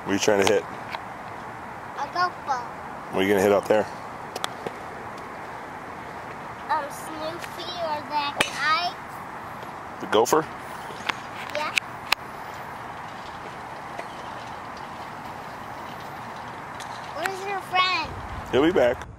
What are you trying to hit? A golf ball. What are you gonna hit out there? Snoopy or that guy. The gopher? Yeah. Where's your friend? He'll be back.